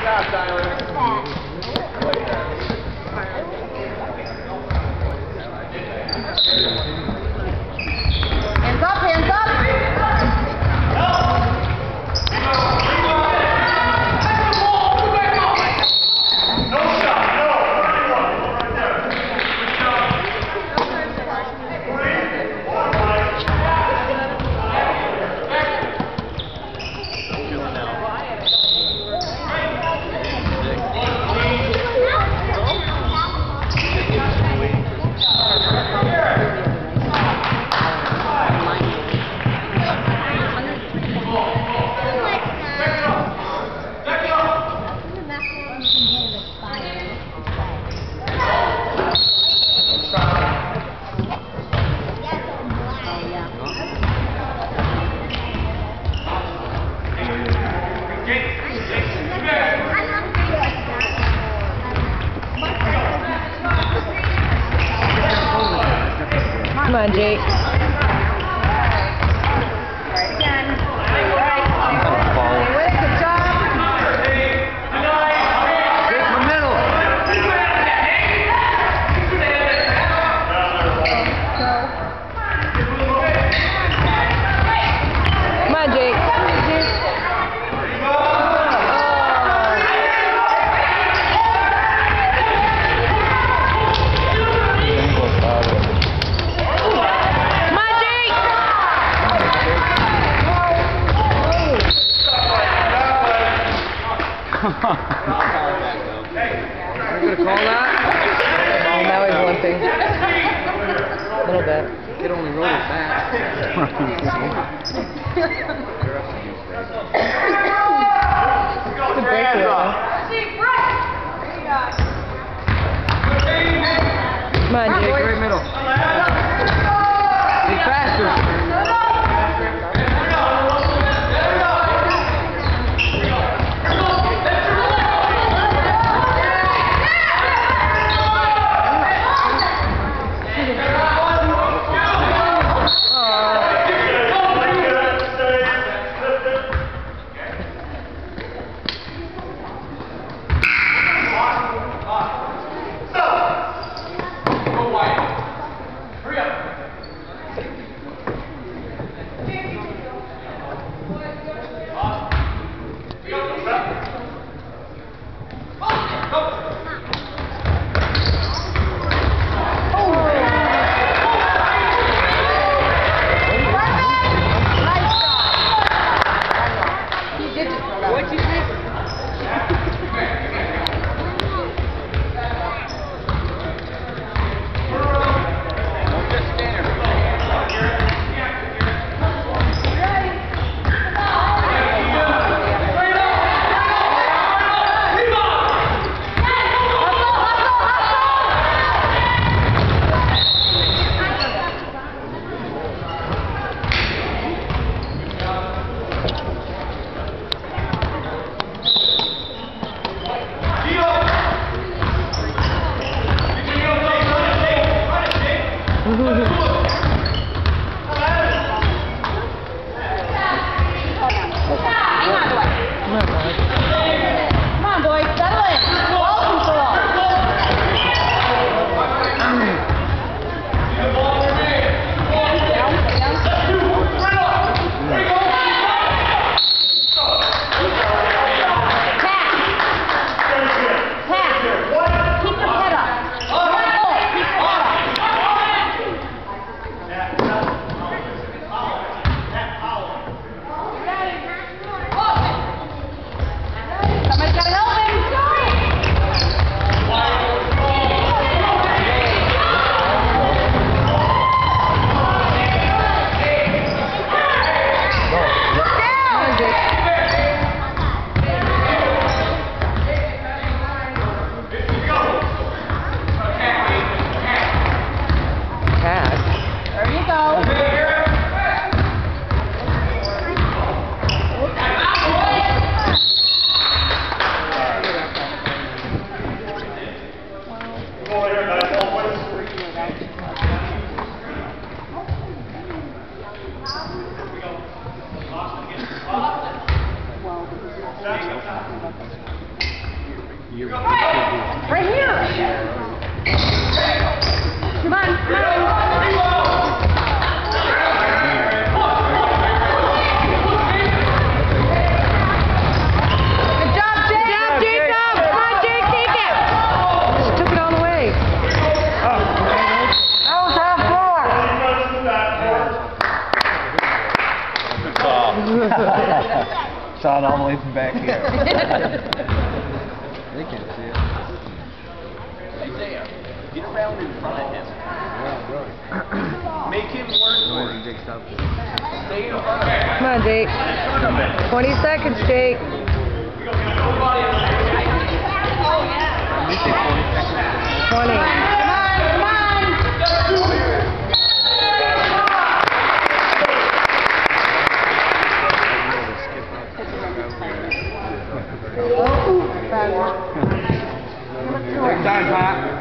Hands up, hands up! Come on, Jake. Right again. Right. Good job. Jake from middle. Come on, Jake. We're gonna call that? Oh, now he's limping. A little bit. Kid only rode his back. Good breakthrough, though. Come on, Jake. Right middle. Be faster. Right here. Come on, come on. Good job, Jake. Good job, Jacob. Come on, Jake, take it. She took it all the way. That was half floor. Saw it all the way from back here. They can't see it. Isaiah, get around in front of him. Make him work. Stay in front of him. Come on, Jake. 20 seconds, Jake. 20. Come on. Take time, Pat.